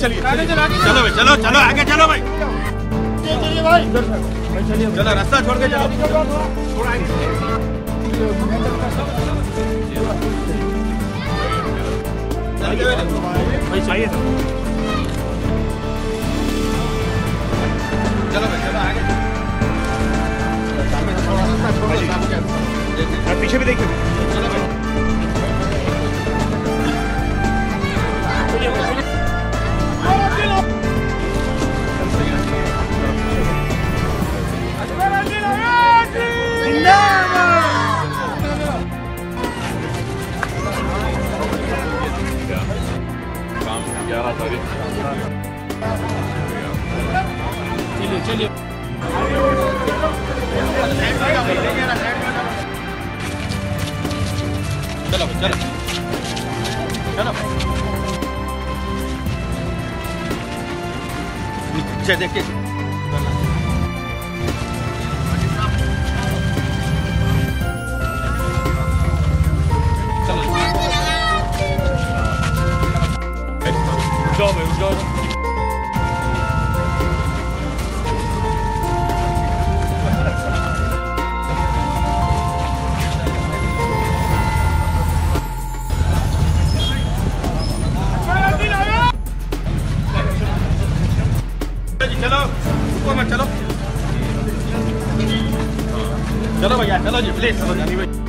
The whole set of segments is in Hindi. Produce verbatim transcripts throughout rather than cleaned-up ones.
चलिए चलो भाई, चलो चलो आगे चलो भाई, चलिए भाई, चलो रास्ता छोड़ के चलो, थोड़ा आगे भाई चाहिए चलो भाई, चलो आगे, पीछे भी देखिए। चलो भाई, ग्यारह तारीख चलिए चलिए चलो चलो चलो नीचे देखिए, जाओ भाई जाओ। चलो रुको मत, चलो चलो भैया, चलो जी प्लीज, चलो जानी भाई,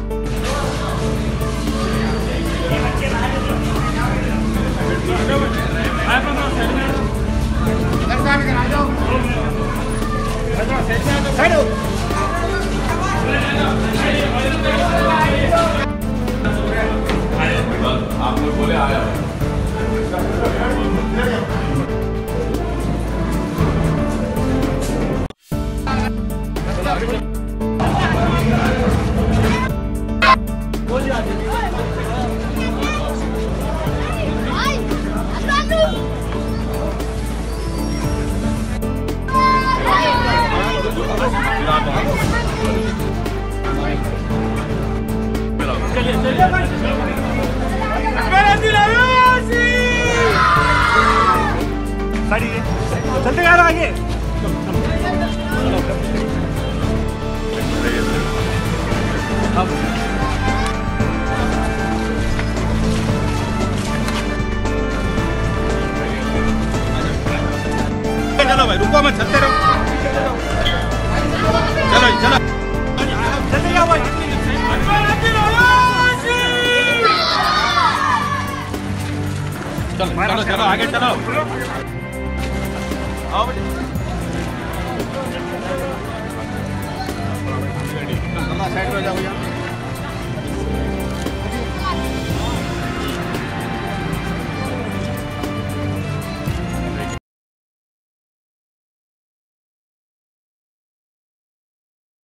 आप लोग बोले आया चलते यार आगे। चलो भाई रुको मत, चलते रहो, चलो चलो चलते जाओ भाई। चलो चलो चलो आगे चलो, आओ बेटे, साइड में जाओ भैया।